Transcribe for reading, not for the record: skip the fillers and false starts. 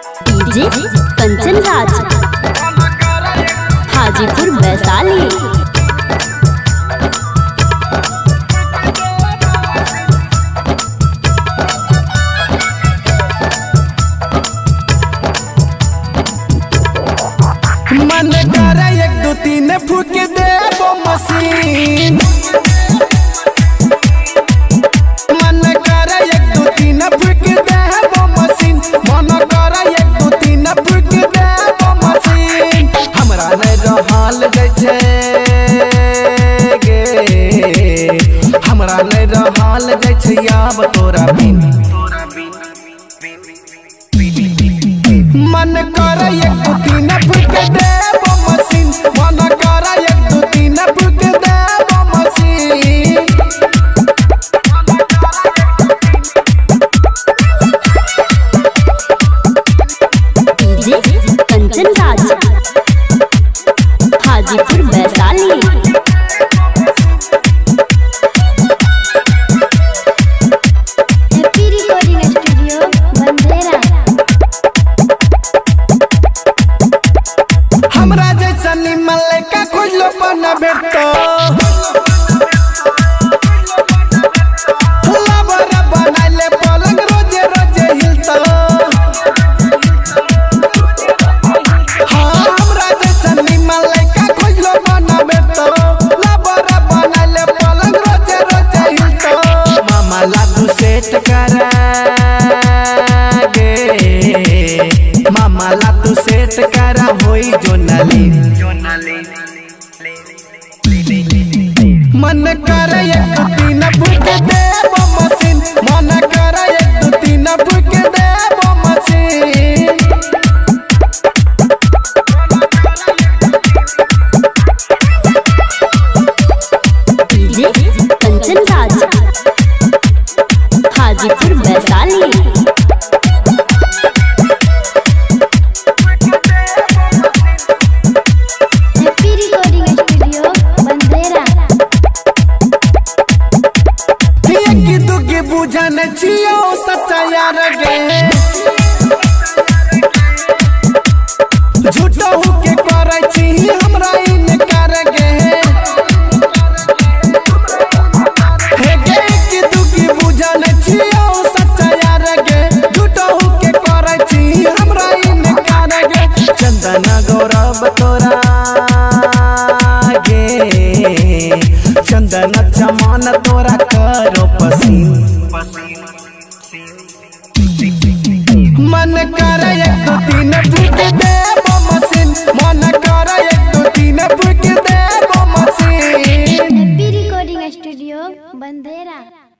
DJ Kanchan Raj Hajipur Vaishali. मन करे 1 2 3 फूक दे वो मशीन। मन करे 1 2 3 फूक दे वो मशीन। मन करे 1 2 3 फूक दे वो मशीन। हमरा नहीं रहल जाय छे गे, हमरा नहीं रहल जाय छे अब तोरा बिन। मन करे 1 2 3 फूक दे वो मशीन। मन करे 1 2 3 फूक दे वो मशीन। डीजे कंचन राज हाजीपुर वैशाली। हमरा जैसा निमन लड़का खोजलो बना बेटो। लबरा बनाइले पलंग रोजे रोजे हिलतो। हाँ हमरा जैसा निमन लड़का खोजलो बना बेटो। लबरा बनाइले पलंग रोजे रोजे हिलतो। मामा लाडू सेट करा गे, मामा लाडू सेट करा होई जो नाली। मन करे 1 2 3 फूक दे वो मशीन। मन करे 1 2 3 फूक दे वो मशीन। डीजे कंचन राज हाजीपुर वैशाली। बुझन छियो सच्चा यार गे, झूठो के करे छी हमरा इनकार गे। हे गे कि तू की बुझन छियो सच्चा यार गे, झूठो के करे छी हमरा इनकार गे। चंदन गौरव तोरा गे, चंदन चमन तोरा करो पसीन। मन करे 1 2 3 फूक दे वो मशीन। मन करे 1 2 3 फूक दे वो मशीन। Happy recording studio बंदेरा।